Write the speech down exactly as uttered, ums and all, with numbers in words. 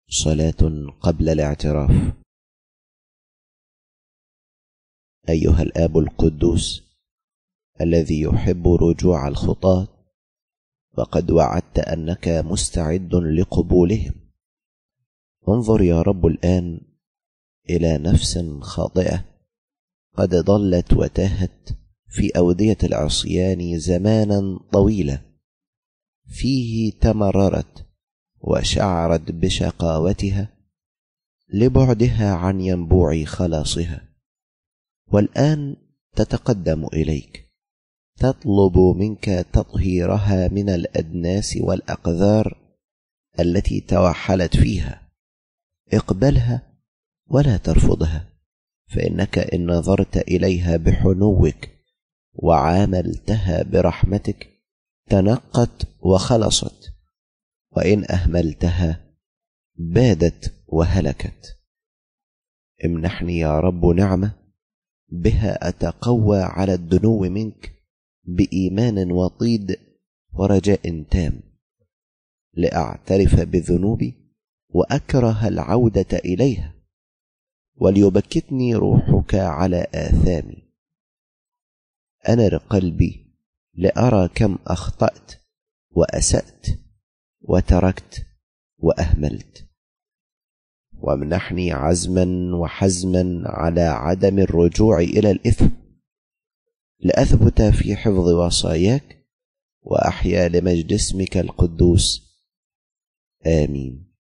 صلاة قبل الاعتراف. أيها الآب القدوس الذي يحب رجوع الخطاة، فقد وعدت أنك مستعد لقبولهم. انظر يا رب الآن إلى نفس خاطئة قد ضلت وتاهت في أودية العصيان زمانا طويلا، فيه تمررت وشعرت بشقاوتها لبعدها عن ينبوع خلاصها، والآن تتقدم إليك تطلب منك تطهيرها من الأدناس والأقذار التي توحلت فيها. اقبلها ولا ترفضها، فإنك إن نظرت إليها بحنوك وعاملتها برحمتك تنقت وخلصت، وإن أهملتها بادت وهلكت. امنحني يا رب نعمة بها أتقوى على الدنو منك بإيمان وطيد ورجاء تام، لأعترف بذنوبي وأكره العودة إليها، وليبكتني روحك على آثامي. أنر قلبي لأرى كم أخطأت وأسأت وتركت وأهملت، وامنحني عزما وحزما على عدم الرجوع إلى الإثم، لأثبت في حفظ وصاياك وأحيا لمجد اسمك القدوس. آمين.